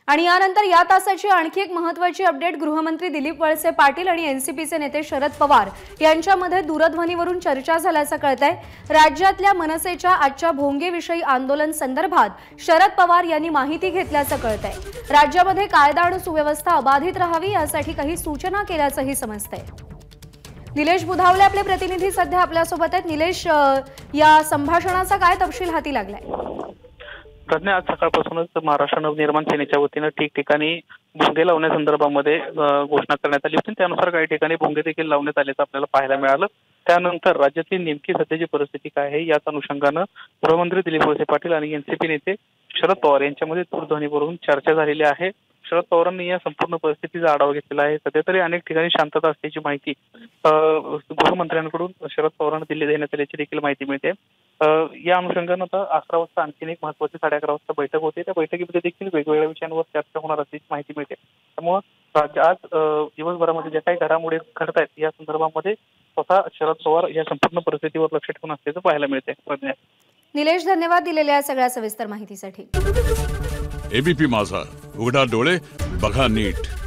आणि यानंतर या तासाची आणखी एक महत्त्वाची अपडेट। गृहमंत्री दिलीप वळसे पाटील आणि एनसीपीचे नेते शरद पवार यांच्यामध्ये दूरध्वनीवरून चर्चा झाल्याचं कळतंय। राज्यातल्या मनसेच्या आजच्या भोंगेविषयी आंदोलन संदर्भात शरद पवार यांनी माहिती घेतल्याचं कळतंय। राज्यामध्ये कायदा आणि सुव्यवस्था अबाधित राहावी यासाठी काही सूचना केल्याचंही समजतंय। निलेश बुधावले आपले प्रतिनिधी सध्या आपल्यासोबत आहेत। निलेश, या संभाषणाचा काय तपशील हाती लागलाय? प्रज्ञा, आज सकाळपासूनच महाराष्ट्र नवनिर्माण सेनेच्या वतीनं ठिकठिकाणी भोंगे लावण्यासंदर्भामध्ये घोषणा करण्यात आली होती। त्यानुसार काही ठिकाणी भोंगे देखील लावण्यात आल्याचं आपल्याला पाहायला मिळालं। त्यानंतर राज्यातली नेमकी सध्याची परिस्थिती काय आहे याच अनुषंगानं गृहमंत्री दिलीप वळसे पाटील आणि एनसीपी नेते शरद पवार यांच्यामध्ये दूरध्वनीवरून चर्चा झालेली आहे। शरद पवारांनी या संपूर्ण परिस्थितीचा आढावा घेतलेला आहे। सध्या तरी अनेक ठिकाणी शांतता असल्याची माहिती गृहमंत्र्यांकडून शरद पवारांना दिली देण्यात आल्याची देखील माहिती मिळते। या अनुषंगानं आता 11 वाजता आणखी एक महत्त्वाची 11:30 वाजता बैठक होते। त्या बैठकीमध्ये देखील वेगवेगळ्या विषयांवर चर्चा होणार असल्याची माहिती मिळते। त्यामुळे आज दिवसभरामध्ये ज्या काही घडामोडी घडत आहेत या संदर्भामध्ये स्वतः शरद पवार या संपूर्ण परिस्थितीवर लक्ष ठेवून असल्याचं पाहायला मिळते। निलेश, धन्यवाद दिलेल्या सगळ्या सविस्तर माहितीसाठी। एबीपी माझा, उघडा डोळे बघा नीट।